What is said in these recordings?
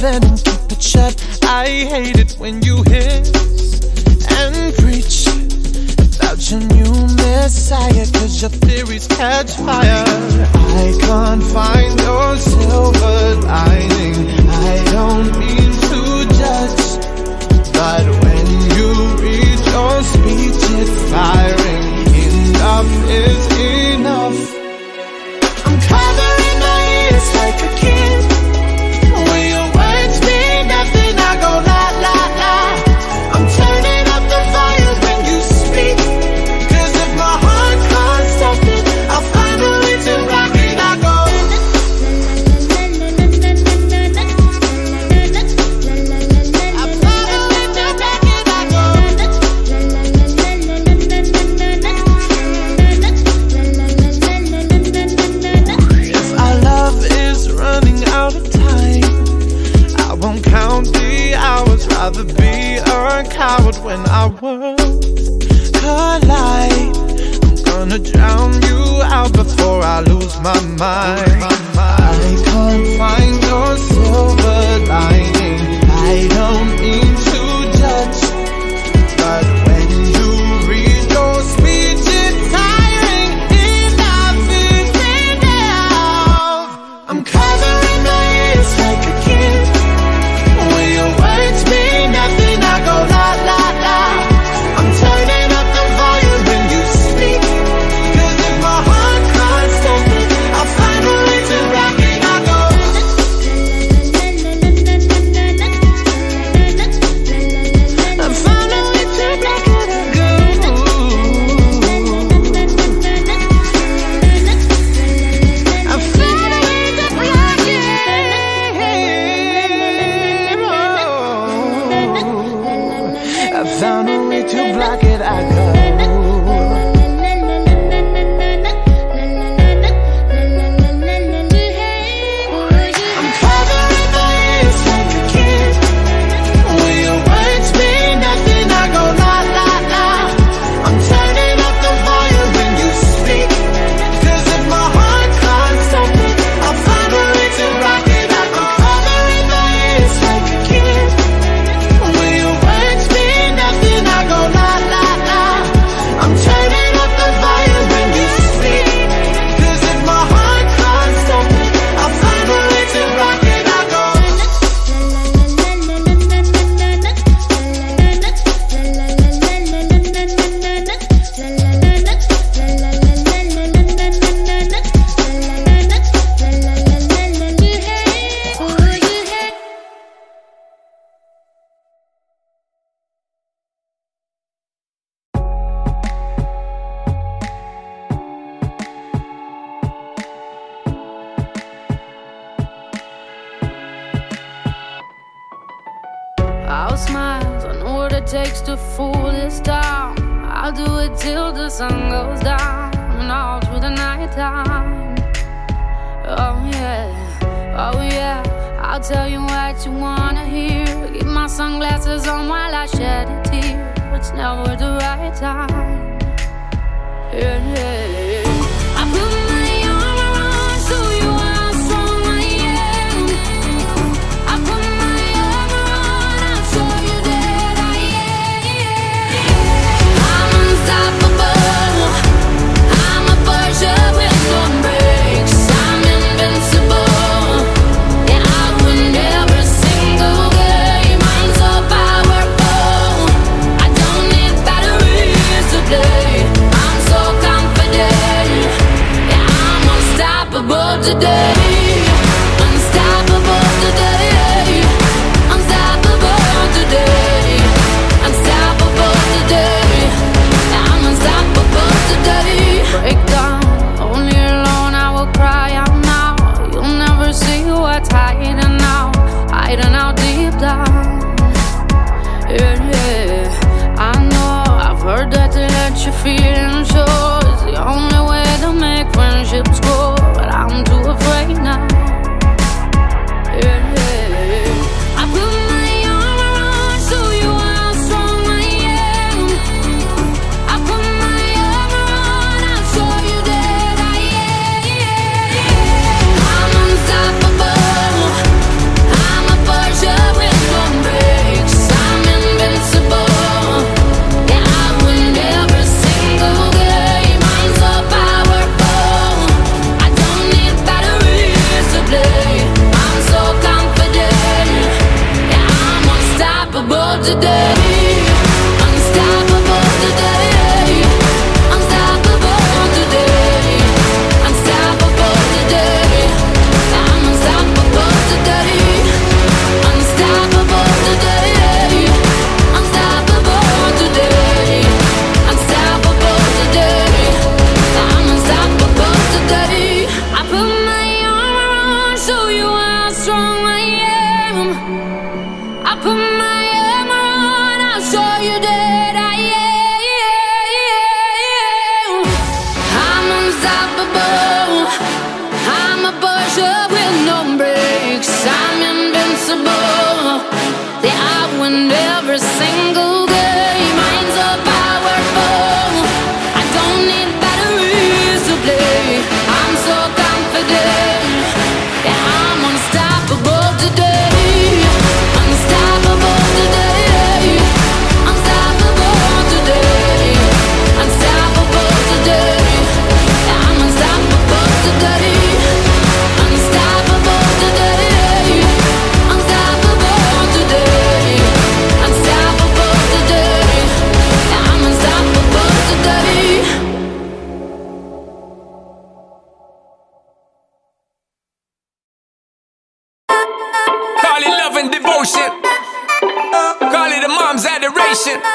then and keep it shut. I hate it when you hiss and preach about your new messiah, cause your theories catch fire. I can't find your silver lining. I don't mean to judge, but when you read your speech it's firing. Enough is enough. I'm covering my ears like a kid. When your words mean nothing, I go la la la. I'm turning up the volume when you speak, cause if my heart can't stop it, I'll find a way to rock it. I go rather be a coward when our worlds collide. I'm gonna drown you out before I lose my mind. I can't find your silver lining. I don't mean to judge, but when you read your speech it's tiring. Enough is enough. I'm covering my ears like a kid. When your words mean nothing, I go la la la. I'm turning up the volume when you speak, cause if my heart can't stop it, I'll find a way to rock it. I go I found a way to rock it. I go I found a way to rock it. I found a way to block it. I go. I'm covering my ears like a kid. When your words mean nothing, I go la la la. I'm turning up the volume when you speak, cause if my heart can't stop it, I'll find a way to rock it. I'm covering my ears like a kid. When your words mean nothing, I go la la la. I'm turning up the volume when you speak, cause if my heart can't stop it, I'll find a way to rock it. I go I'll smile, I know what it takes to fool this town. I'll do it till the sun goes down and all through the night time. Oh yeah, I'll tell you what you wanna hear. Keep my sunglasses on while I shed a tear. It's never the right time. Yeah. I put my arm around so you how strong I am. I put my arm around, I'll show you that I am. I'm unstoppable. I'm a Porsche with no brakes. I'm invincible. Yeah, I win every single game. I'm so powerful. I don't need batteries to play. I'm so confident. Yeah, I'm unstoppable today. Unstoppable today. Unstoppable today. Unstoppable today. Yeah, I'm unstoppable today. Break down, only alone I will cry out now. You'll never see what's hiding out deep down. Yeah, I know, I've heard that to let you feel and show is the only way to make friendships grow, but I'm too afraid now.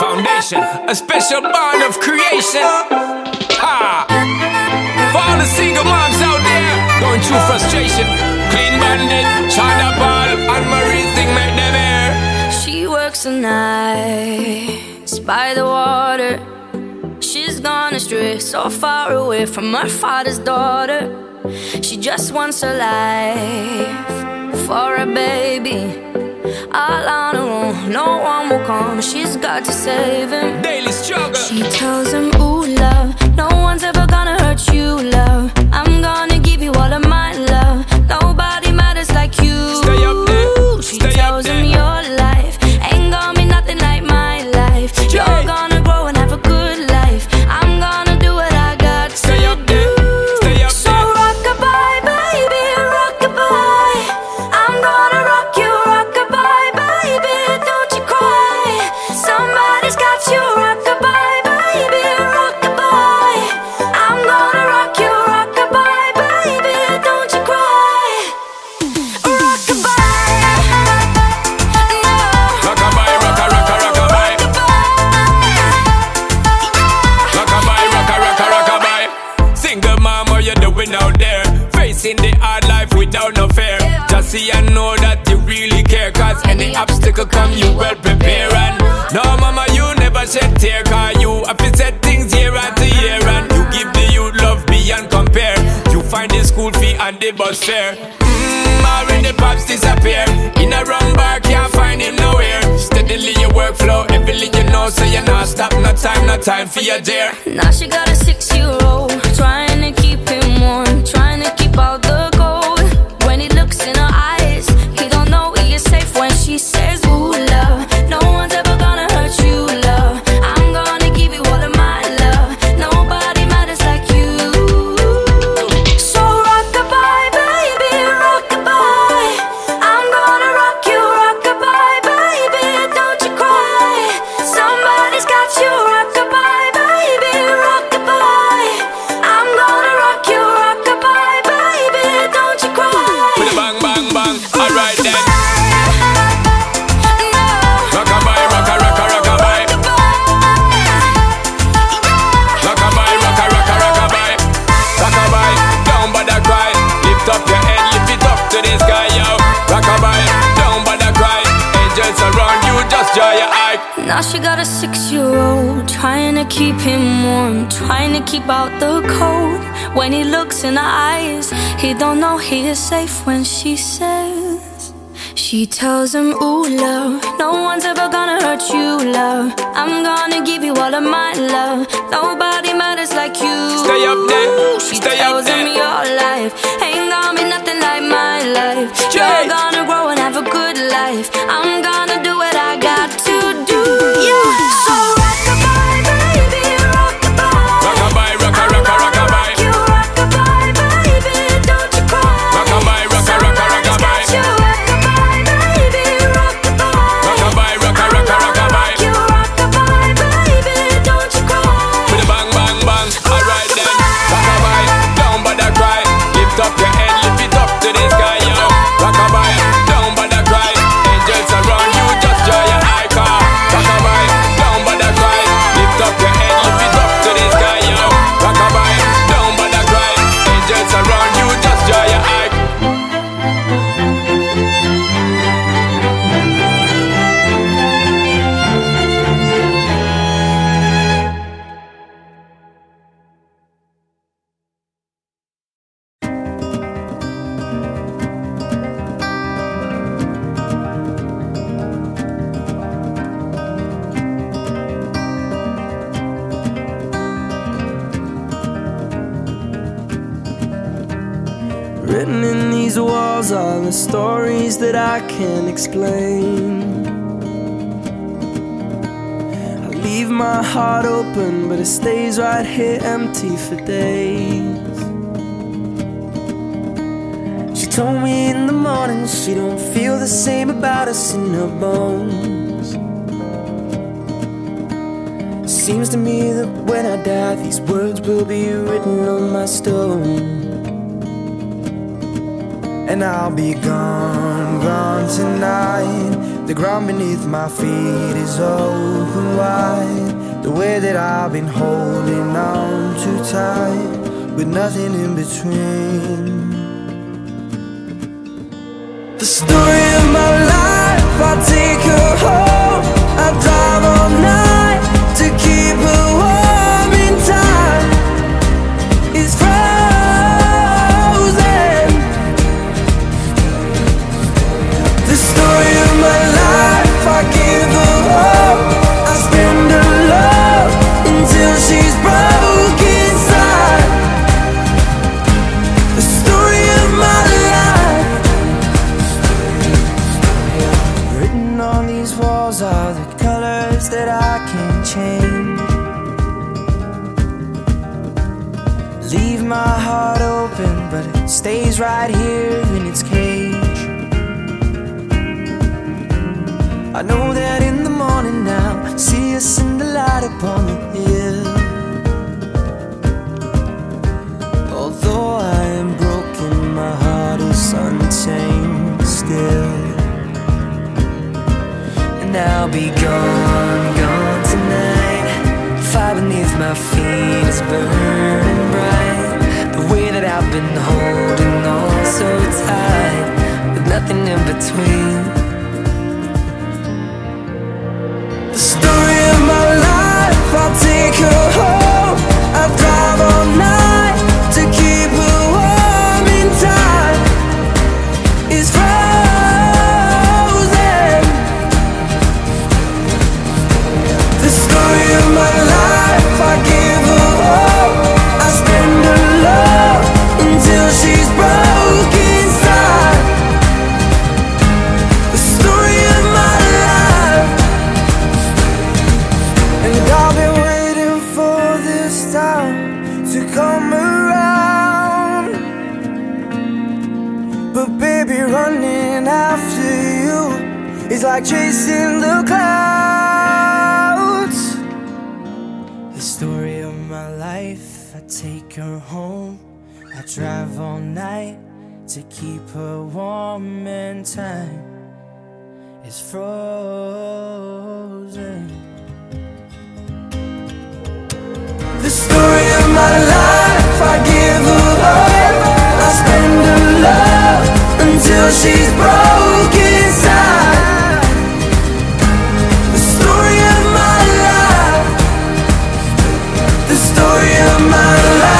Foundation, a special bond of creation. Ha! For all the single moms out there going through frustration, Clean Bandit, China Paul, and Marie thing make them air. She works the nights by the water. She's gone astray, so far away from her father's daughter. She just wants her life for a baby. All on her own, no one will come. She's got to save him. Daily struggle. She tells him, ooh, love, no one's ever gonna hurt you, love. I'm gonna give you all of my love. Nobody matters like you. Stay up there. She tells him your life ain't gonna be nothing like my life. You're gonna grow and have a good life. I'm gonna do what I got to Stay up there. Stay up so there. rock-a-bye, baby, rock-a-bye. I'm gonna rock you, rock-a-bye, baby, don't you cry. Somebody's got you, rock-a-bye, baby, rock-a-bye. I'm gonna rock you, rock-a-bye, baby, don't you cry. Rock-a-bye, no. Rock-a-bye, rock-a-rock-a-rock-a-bye. Rock-a-bye, rock-a-rock-a-rock-a-bye. Single mom, what you doing out there? Facing the hard life without no fear. Just see and know that you really care. Cause any obstacle come, you well prepare. And no mama, you never shed tear. Cause you have to set things year after year. And you give the youth love beyond compare. You find the school fee and the bus fare. Already pops disappear. In a wrong bar, can't find him nowhere. Steadily your workflow, everything you know. So you not stop, no time for your dare. Now she got a 6-year-old, trying to keep him warm, trying to keep out the cold. When he looks in her eyes, he don't know he is safe when she says, ooh, love, no one's ever gonna hurt you, love. I'm gonna give you all of my love. Nobody matters like you. So rock-a-bye, baby, rock-a-bye. I'm gonna rock you, rock-a-bye, baby, don't you cry. Somebody's got you, rock-a-bye, baby, rock-a-bye. I'm gonna rock you, rock-a-bye, baby, don't you cry. With a bang, bang, bang. Alright then. No. Rock-a-bye, rock-a-rock-a-rock-a-bye. Rock-a-bye, rock-a-rock-a-rock-a-bye. Rock-a-bye, don't bother cry. Lift up your head, lift it up to the sky, yo. Rock-a-bye, don't bother cry. Angels around you, just draw your eye. Now she got a 6-year-old, trying to keep him warm, trying to keep out the cold. When he looks in her eyes, he don't know he is safe when she says. She tells him, ooh, love, no one's ever gonna hurt you, love. I'm gonna give you all of my love. Nobody matters like you. Stay up there, She stay up tells him there. your life ain't gonna be nothing like my life. You're gonna grow and have a good life. I'm gonna do what I got to do. Yeah. So rock-a-bye, baby, rock-a-bye. Rock-a-bye, rock-a-rock-a-rock-a-bye. You rock-a-bye, baby, don't you cry. Rock-a-bye, rock-a-rock-a-rock-a-bye. Somebody's got you, rock-a-bye, baby, rock-a-bye. Rock-a-bye, rock-a-rock-a-rock-a-bye. You rock-a-bye, baby, don't you cry. With a bang, bang, bang. Alright then. Rock-a-bye, don't bother cry. Lift up your head, lift it up to the sky, yo. Rock-a-bye, don't bother cry. Angels around you, just draw your eye car. Rock-a-bye, don't bother cry. Lift up your head, lift it up to the sky, yo. Rock-a-bye, don't bother cry. Angels around you, just draw your eye. Written in these walls are the stories that I can't explain. I leave my heart open, but it stays right here empty for days. She told me in the morning she don't feel the same about us in her bones. Seems to me that when I die, these words will be written on my stone. And I'll be gone, gone tonight, The ground beneath my feet is open wide. The way that I've been holding on too tight, with nothing in between. The story of my life, I take her home. I drive all night to keep her warm in time. It's frozen. The story of my life, I give her hope. I spend her love until she's broke inside. The story of my life. Written on these walls are the colors that I can't change. Leave my heart open, but it stays right here in its cage. I know that in the morning now, see us in the light upon the hill. Although I am broken, my heart is untamed still. And I'll be gone, gone tonight. Fire beneath my feet is burning bright. The way that I've been holding on so tight, with nothing in between. The story of my life, I'll take her home. I drive all night to keep her warm in time. It's frozen. The story of my life, I give her hope. I spend her love until she's broke inside. The story of my life. And I've been waiting for this time to come around. But baby, running after you is like chasing the clouds. The story of my life, I take her home. I drive all night to keep her warm, and time is frozen. The story of my life, I give her hope. I spend her love until she's broke inside. The story of my life. The story of my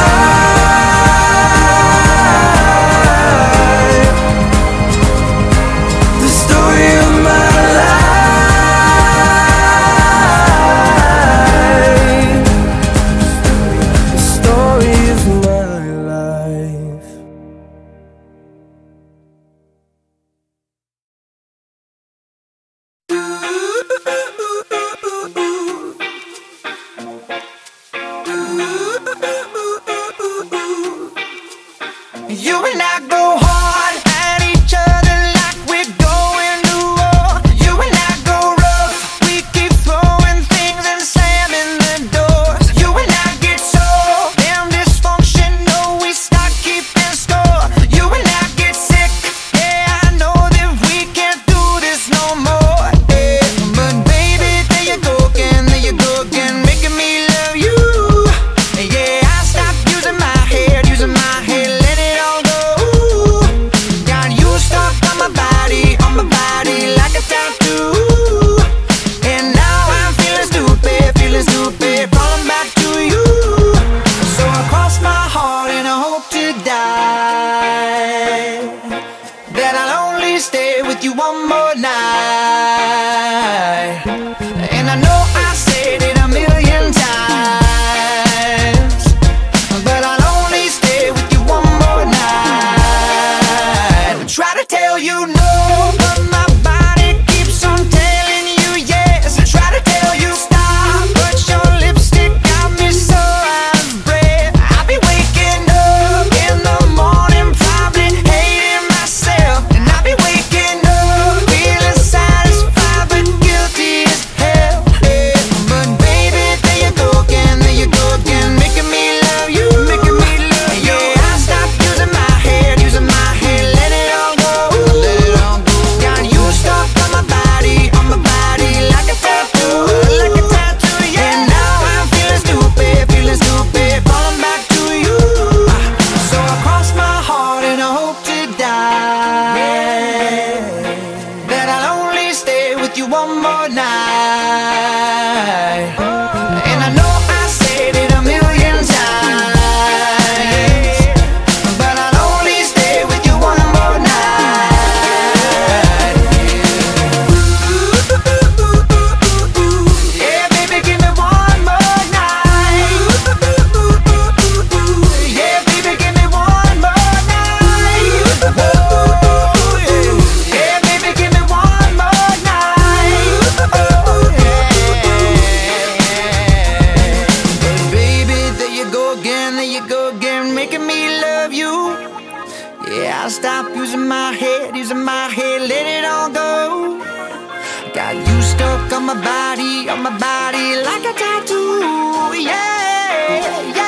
life. The story of my life. The story of my life. You and I go hard at each other like we're going to war. You and I go rough, we keep throwing things and slamming the doors. You and I get so damn dysfunctional, we start keeping score. You and I get sick, yeah, I know that we can't do this no more, yeah. But baby, there you go again, making me love you. Yeah, I stopped using my head, let it all go. Got you stuck on my body like a tattoo. And now I'm feeling stupid, falling back to you. So I cross my heart and I hope to die, that I'll only stay with you one more night. And I know I said it a million times, but I'll only stay with you one more night. Try to tell you no, but my body keeps on telling you yes. Try to tell you stop, but your lipstick got me so out of breath. I'll be waking up in the morning, probably love you. Yeah, I'll stop using my head, let it all go. Got you stuck on my body like a tattoo. Yeah, yeah.